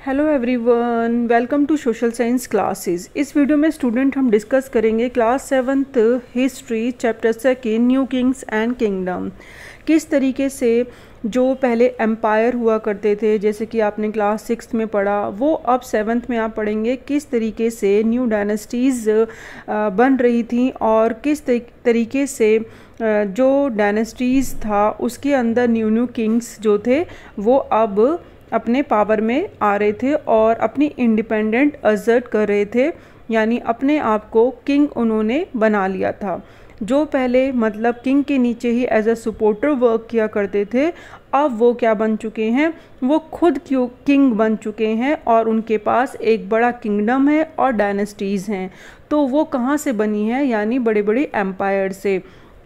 Hello everyone, welcome to social science classes. इस video में student हम डिस्कस करेंगे class 7th history chapter 2 new kings and kingdom. किस तरीके से जो पहले एम्पायर हुआ करते थे, जैसे कि आपने क्लास 6th में पढ़ा, वो अब 7th में आप पढ़ेंगे किस तरीके से न्यू डायनेस्टीज़ बन रही थी और किस तरीके से जो डायनेस्टीज़ था उसके अंदर न्यू किंग्स जो थे वो अब अपने पावर में आ रहे थे और अपनी इंडिपेंडेंट असर्ट कर रहे थे, यानी अपने आप को किंग उन्होंने बना लिया था। जो पहले मतलब किंग के नीचे ही एज अ सपोर्टर वर्क किया करते थे, अब वो क्या बन चुके हैं, वो खुद क्यों किंग बन चुके हैं और उनके पास एक बड़ा किंगडम है और डायनेस्टीज़ हैं। तो वो कहाँ से बनी है, यानी बड़े बड़े एम्पायर से।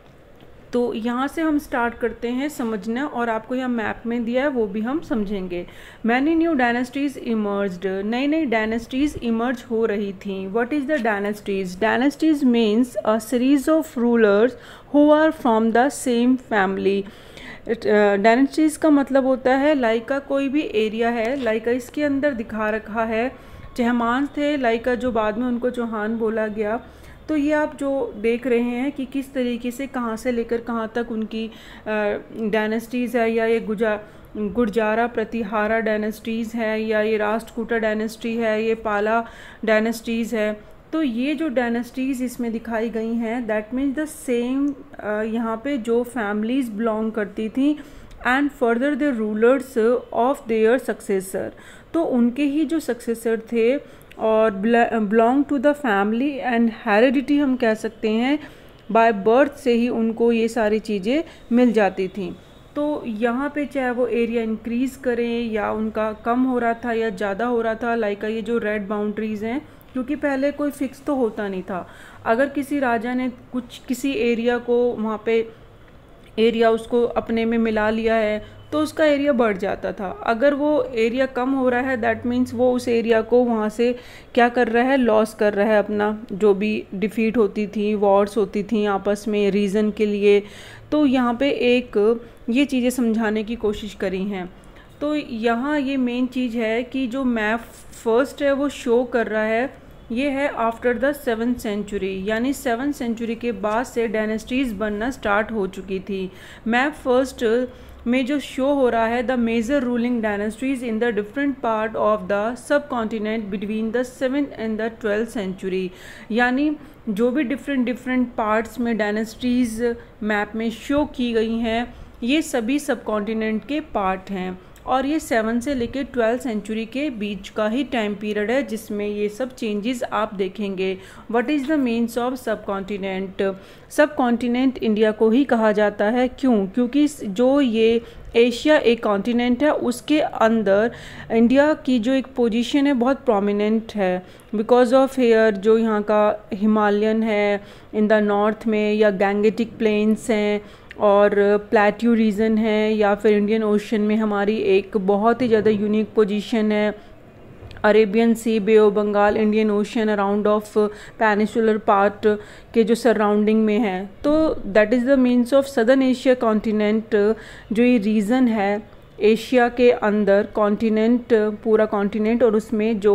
तो यहाँ से हम स्टार्ट करते हैं समझना, और आपको यहाँ मैप में दिया है वो भी हम समझेंगे। मैनी न्यू डायनेस्टीज़ इमर्ज्ड, नई नई डायनेस्टीज़ इमर्ज हो रही थी। What is the dynasties? Dynasties means a series of rulers who are from the same family. Dynasties का मतलब होता है लाइका कोई भी एरिया है, लाइका इसके अंदर दिखा रखा है चहमान थे, लाइका जो बाद में उनको चौहान बोला गया। तो ये आप जो देख रहे हैं कि किस तरीके से कहाँ से लेकर कहाँ तक उनकी डायनेस्टीज़ है, या ये गुर्जारा प्रतिहारा डायनेस्टीज़ है, या ये राष्ट्रकूटा डायनेस्टी है, ये पाला डायनेस्टीज़ है। तो ये जो डायनेस्टीज़ इसमें दिखाई गई हैं, दैट मीन्स द सेम यहाँ पे जो फैमिलीज़ बिलोंग करती थी and further the rulers of their successor. तो उनके ही जो सक्सेसर थे और belong to the family and heredity हम कह सकते हैं, बाय बर्थ से ही उनको ये सारी चीज़ें मिल जाती थी। तो यहाँ पे चाहे वो एरिया इंक्रीज़ करें या उनका कम हो रहा था या ज़्यादा हो रहा था, लाइक ये जो रेड बाउंड्रीज़ हैं, क्योंकि पहले कोई फिक्स तो होता नहीं था। अगर किसी राजा ने किसी एरिया को वहाँ पे एरिया उसको अपने में मिला लिया है तो उसका एरिया बढ़ जाता था। अगर वो एरिया कम हो रहा है, दैट मीन्स वो उस एरिया को वहाँ से क्या कर रहा है, लॉस कर रहा है अपना। जो भी डिफीट होती थी, वॉर्स होती थी आपस में रीज़न के लिए। तो यहाँ पे एक ये चीज़ें समझाने की कोशिश करी हैं। तो यहाँ ये मेन चीज़ है कि जो मैप फर्स्ट है वो शो कर रहा है, ये है आफ्टर द 7th सेंचुरी, यानी 7th सेंचुरी के बाद से डायनेस्टीज़ बनना स्टार्ट हो चुकी थी। मैप फर्स्ट में जो शो हो रहा है the major ruling dynasties in the different part of the subcontinent between the 7th and the 12th century, यानी जो भी डिफरेंट पार्ट्स में डायनेस्टीज़ मैप में शो की गई हैं, ये सभी सब कॉन्टिनेंट के पार्ट हैं। और ये 7 से लेकर 12th सेंचुरी के बीच का ही टाइम पीरियड है जिसमें ये सब चेंजेस आप देखेंगे। What is the means of subcontinent? Subcontinent India को ही कहा जाता है। क्यों? क्योंकि जो ये एशिया एक कॉन्टिनेंट है, उसके अंदर इंडिया की जो एक पोजीशन है बहुत प्रोमिनेंट है, बिकॉज ऑफ हेयर जो यहाँ का हिमालयन है इन द नॉर्थ में, या गैंगेटिक प्लेन्स हैं और प्लेट्यू रीजन है, या फिर इंडियन ओशन में हमारी एक बहुत ही ज़्यादा यूनिक पोजीशन है। Arabian sea, bay of Bengal, Indian ocean around of peninsular part के जो सराउंडिंग में है। तो that is the means of southern Asia continent. जो ये रीज़न है एशिया के अंदर, कॉन्टिनेंट पूरा कॉन्टिनेंट, और उसमें जो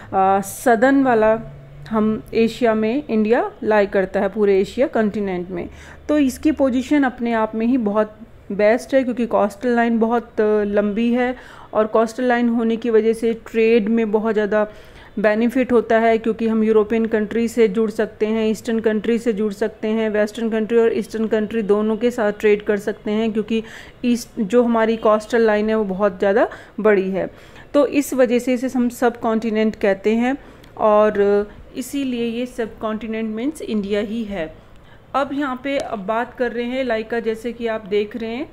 सदर्न वाला हम एशिया में इंडिया लाई करता है, पूरे एशिया कॉन्टिनेंट में। तो इसकी पोजीशन अपने आप में ही बहुत बेस्ट है, क्योंकि कोस्टल लाइन बहुत लंबी है, और कोस्टल लाइन होने की वजह से ट्रेड में बहुत ज़्यादा बेनिफिट होता है, क्योंकि हम यूरोपियन कंट्री से जुड़ सकते हैं, ईस्टर्न कंट्री से जुड़ सकते हैं, वेस्टर्न कंट्री और ईस्टर्न कंट्री दोनों के साथ ट्रेड कर सकते हैं, क्योंकि ईस्ट जो हमारी कोस्टल लाइन है वो बहुत ज़्यादा बड़ी है। तो इस वजह से इसे हम सब कॉन्टिनेंट कहते हैं, और इसीलिए ये सब कॉन्टिनेंट मीन्स इंडिया ही है। अब यहाँ पे अब बात कर रहे हैं लाइका, जैसे कि आप देख रहे हैं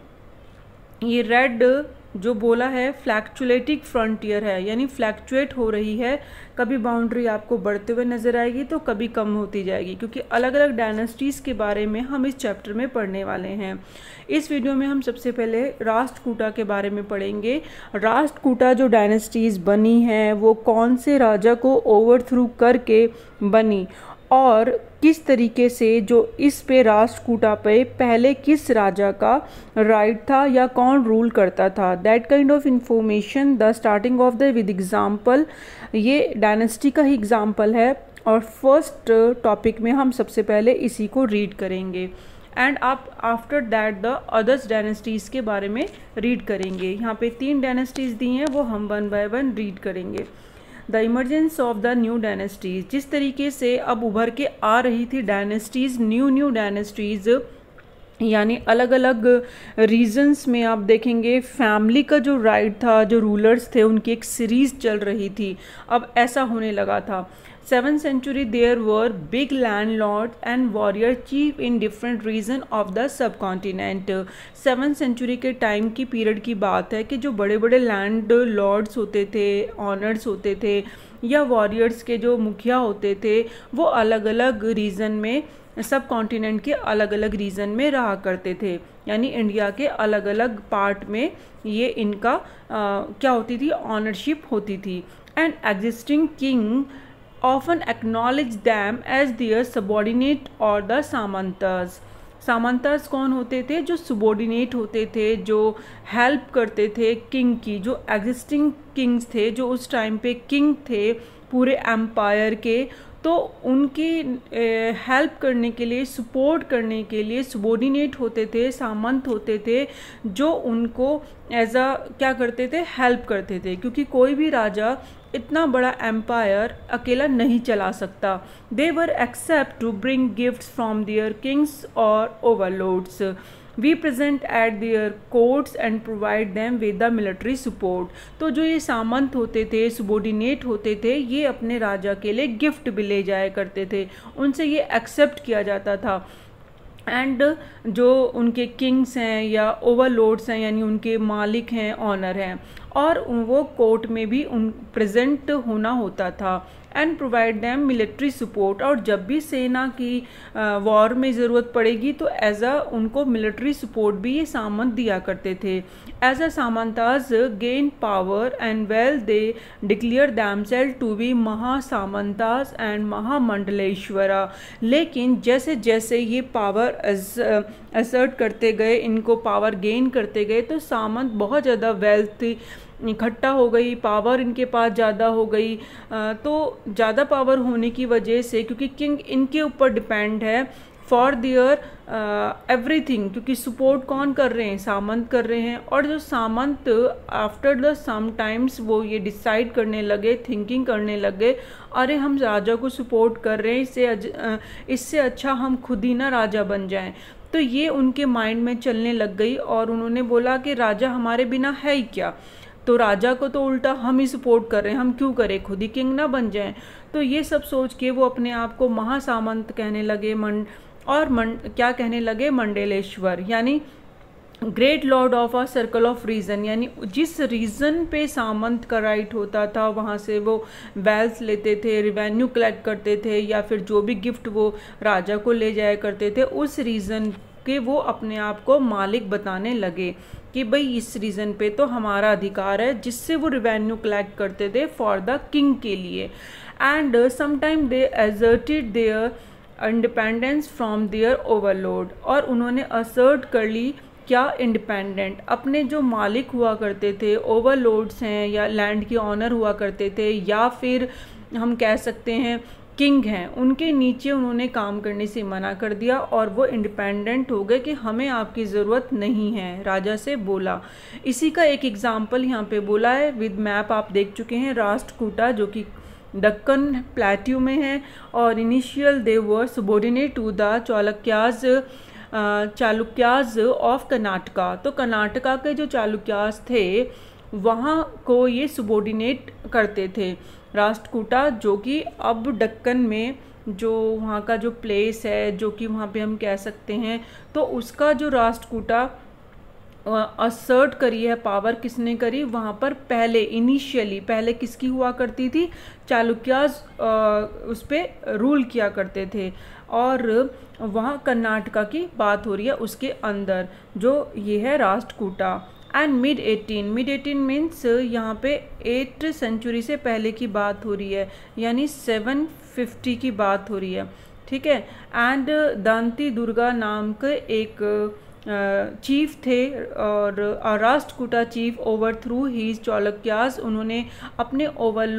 ये रेड जो बोला है फ्लैक्चुएटिंग फ्रंटियर है, यानी फ्लैक्चुएट हो रही है। कभी बाउंड्री आपको बढ़ते हुए नज़र आएगी तो कभी कम होती जाएगी, क्योंकि अलग अलग डायनेस्टीज़ के बारे में हम इस चैप्टर में पढ़ने वाले हैं। इस वीडियो में हम सबसे पहले राष्ट्रकूटा के बारे में पढ़ेंगे। राष्ट्रकूटा जो डायनेस्टीज़ बनी है वो कौन से राजा को ओवरथ्रू करके बनी और किस तरीके से जो इस पे राष्ट्रकूटा पे पहले किस राजा का राइट था या कौन रूल करता था, that kind of information the starting of the with example. ये डायनेस्टी का ही एग्जाम्पल है और फर्स्ट टॉपिक में हम सबसे पहले इसी को रीड करेंगे एंड आप after that the others dynasties के बारे में रीड करेंगे। यहाँ पे 3 डायनेस्टीज़ दी हैं, वो हम 1 बाय 1 रीड करेंगे। The emergence of the new dynasties, जिस तरीके से अब उभर के आ रही थी डायनेस्टीज़, न्यू डायनेस्टीज़, यानी अलग अलग रीजन्स में आप देखेंगे फैमिली का जो राइट था, जो रूलर्स थे उनकी एक सीरीज़ चल रही थी। अब ऐसा होने लगा था। 7th century there were big landlords and warrior chief in different region of the subcontinent। 7th century के टाइम की पीरियड की बात है कि जो बड़े बड़े लैंड लॉर्ड्स होते थे, ऑनर्स होते थे या वॉरियर्स के जो मुखिया होते थे, वो अलग अलग रीजन में, सब कॉन्टिनेंट के अलग अलग रीजन में रहा करते थे। यानी इंडिया के अलग अलग पार्ट में ये इनका क्या होती थी, ऑनरशिप होती थी। And existing king often acknowledge them as their subordinate or the samantas. Samantas कौन होते थे? जो subordinate होते थे, जो हेल्प करते थे किंग की, जो एग्जिस्टिंग किंग्स थे, जो उस टाइम पे किंग थे पूरे एम्पायर के, तो उनकी हेल्प करने के लिए, सपोर्ट करने के लिए सबॉर्डिनेट होते थे, सामंत होते थे, जो उनको एज अ क्या करते थे, हेल्प करते थे, क्योंकि कोई भी राजा इतना बड़ा एम्पायर अकेला नहीं चला सकता। They were accept to bring gifts from their kings और overlords. We present at their courts and provide them with the military support. तो जो ये सामंत होते थे, सबॉर्डिनेट होते थे, ये अपने राजा के लिए गिफ्ट भी ले जाया करते थे, उनसे ये एक्सेप्ट किया जाता था। एंड जो उनके किंग्स हैं या ओवरलॉर्ड्स हैं, यानी उनके मालिक हैं, ऑनर हैं, और वो कोर्ट में भी उन प्रेजेंट होना होता था। And provide them military support, और जब भी सेना की वॉर में ज़रूरत पड़ेगी तो एज अ उनको मिलिट्री सपोर्ट भी ये सामंत दिया करते थे। As a samantas gain power and well they declare themselves to be mahasamantas and mahamandaleshvara. लेकिन जैसे जैसे ये पावर असर्ट करते गए, इनको पावर गेन करते गए, तो सामंत बहुत ज़्यादा वेल्थ इकट्ठा हो गई, पावर इनके पास ज़्यादा हो गई। तो ज़्यादा पावर होने की वजह से, क्योंकि किंग इनके ऊपर डिपेंड है फॉर देयर एवरीथिंग, क्योंकि सपोर्ट कौन कर रहे हैं, सामंत कर रहे हैं। और जो samanta after the some times वो ये डिसाइड करने लगे, थिंकिंग करने लगे, अरे हम राजा को सपोर्ट कर रहे हैं, इससे अच्छा हम खुद ही ना राजा बन जाएं। तो ये उनके माइंड में चलने लग गई और उन्होंने बोला कि राजा हमारे बिना है ही क्या, तो राजा को तो उल्टा हम ही सपोर्ट कर रहे हैं, हम क्यों करें, खुद ही किंग ना बन जाएं। तो ये सब सोच के वो अपने आप को महासामंत कहने लगे, क्या कहने लगे, मंडलेश्वर, यानी great lord of a circle of region. यानी जिस रीजन पे सामंत का राइट होता था वहाँ से वो वेल्थ लेते थे, रिवेन्यू कलेक्ट करते थे, या फिर जो भी गिफ्ट वो राजा को ले जाया करते थे, उस रीजन के वो अपने आप को मालिक बताने लगे कि भाई इस रीजन पे तो हमारा अधिकार है, जिससे वो रिवेन्यू कलेक्ट करते थे फॉर द किंग के लिए। And sometime they asserted their independence from their overlord, और उन्होंने असर्ट कर ली क्या, इंडिपेंडेंट, अपने जो मालिक हुआ करते थे, ओवरलॉर्ड्स हैं या लैंड के ऑनर हुआ करते थे, या फिर हम कह सकते हैं किंग हैं, उनके नीचे उन्होंने काम करने से मना कर दिया और वो इंडिपेंडेंट हो गए कि हमें आपकी ज़रूरत नहीं है, राजा से बोला। इसी का एक एग्जाम्पल यहाँ पे बोला है, विद मैप आप देख चुके हैं, राष्ट्रकूटा जो कि दक्कन प्लेट्यू में है, और initial they were subordinate to the Chalukyas of Karnataka. तो कर्नाटका के जो चालुक्याज थे वहाँ को ये सबॉर्डिनेट करते थे। राष्ट्रकूटा जो कि अब दक्कन में जो वहाँ का जो प्लेस है, जो कि वहाँ पे हम कह सकते हैं, तो उसका जो राष्ट्रकूटा असर्ट करी है पावर किसने करी, वहाँ पर पहले किसकी हुआ करती थी, चालुक्याज उस पर रूल किया करते थे। और वहाँ कर्नाटका की बात हो रही है, उसके अंदर जो ये है राष्ट्रकूटा। एंड मिड 18 मीन्स यहाँ पे 8th सेंचुरी से पहले की बात हो रही है, यानी 750 की बात हो रही है। ठीक है। एंड दंती दुर्गा नाम के एक चीफ थे और Rashtrakuta chief over through his Chalukyas, उन्होंने अपने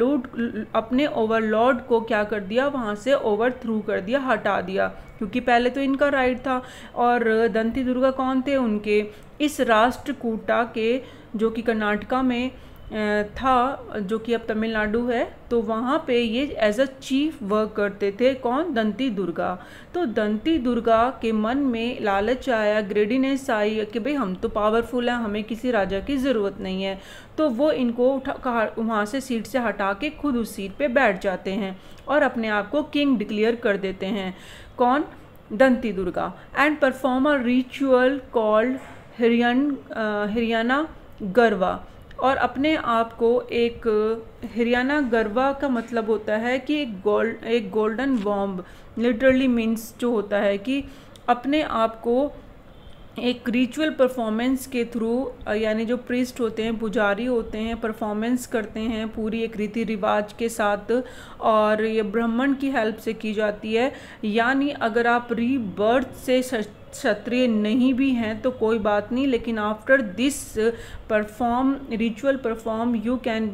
ओवरलॉर्ड को क्या कर दिया, वहाँ से ओवर थ्रू कर दिया, हटा दिया, क्योंकि पहले तो इनका राइट था। और दंती दुर्गा कौन थे, उनके इस राष्ट्रकूटा के जो कि कर्नाटका में था, जो कि अब तमिलनाडु है, तो वहाँ पे ये एज अ चीफ वर्क करते थे। कौन, दंती दुर्गा। तो दंती दुर्गा के मन में लालच आया, ग्रेडीनेस आई कि भाई हम तो पावरफुल हैं, हमें किसी राजा की ज़रूरत नहीं है। तो वो इनको वहाँ से सीट से हटा के खुद उस सीट पे बैठ जाते हैं और अपने आप को किंग डिक्लेयर कर देते हैं। कौन, Dantidurga. And perform a ritual called hiranyagarbha, और अपने आप को एक हिरियाना गरबा का मतलब होता है कि एक गोल्डन बॉम्ब, लिटरली मीन्स जो होता है कि अपने आप को एक रिचुअल परफॉर्मेंस के थ्रू, यानी जो प्रीस्ट होते हैं, पुजारी होते हैं, परफॉर्मेंस करते हैं पूरी एक रीति रिवाज के साथ, और ये ब्राह्मण की हेल्प से की जाती है। यानी अगर आप रीबर्थ से क्षत्रिय नहीं भी हैं तो कोई बात नहीं, लेकिन after this ritual perform you can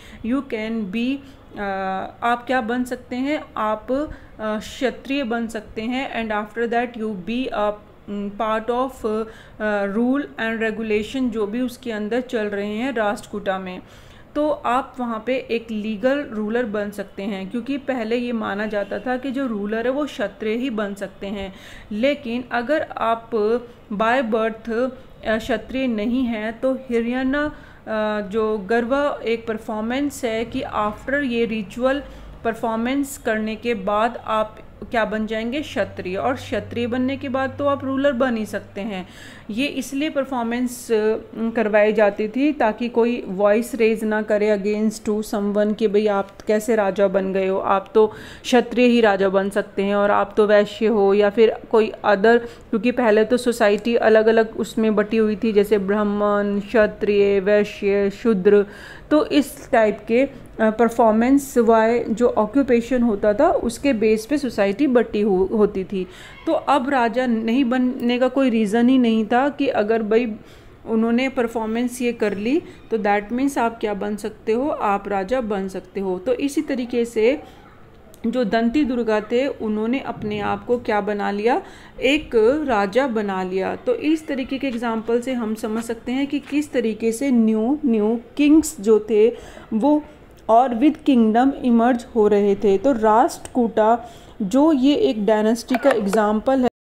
be आप क्या बन सकते हैं, आप क्षत्रिय बन सकते हैं। And after that you be a part of rule and regulation जो भी उसके अंदर चल रहे हैं राष्ट्रकूटा में, तो आप वहाँ पे एक लीगल रूलर बन सकते हैं। क्योंकि पहले ये माना जाता था कि जो रूलर है वो क्षत्रिय ही बन सकते हैं, लेकिन अगर आप बाय बर्थ क्षत्रिय नहीं हैं तो हिरियाना जो गरबा एक परफॉर्मेंस है कि आफ्टर ये रिचुअल परफॉर्मेंस करने के बाद आप क्या बन जाएंगे, क्षत्रिय। और क्षत्रिय बनने के बाद तो आप रूलर बन ही सकते हैं। ये इसलिए परफॉर्मेंस करवाई जाती थी ताकि कोई वॉइस रेज ना करे अगेंस्ट टू समवन कि भाई आप कैसे राजा बन गए हो, आप तो क्षत्रिय ही राजा बन सकते हैं और आप तो वैश्य हो या फिर कोई अदर, क्योंकि पहले तो सोसाइटी अलग अलग उसमें बटी हुई थी, जैसे ब्राह्मण, क्षत्रिय, वैश्य, शूद्र। तो इस टाइप के परफॉर्मेंस वाई जो ऑक्यूपेशन होता था उसके बेस पे सोसाइटी बटी होती थी। तो अब राजा नहीं बनने का कोई रीज़न ही नहीं था कि अगर भाई उन्होंने परफॉर्मेंस ये कर ली तो दैट मीन्स आप क्या बन सकते हो, आप राजा बन सकते हो। तो इसी तरीके से जो दंती दुर्गा थे उन्होंने अपने आप को क्या बना लिया, एक राजा बना लिया। तो इस तरीके के एग्जाम्पल से हम समझ सकते हैं कि किस तरीके से न्यू किंग्स जो थे वो और विद किंगडम इमर्ज हो रहे थे। तो राष्ट्रकूटा जो ये एक डायनेस्टी का एग्जाम्पल है।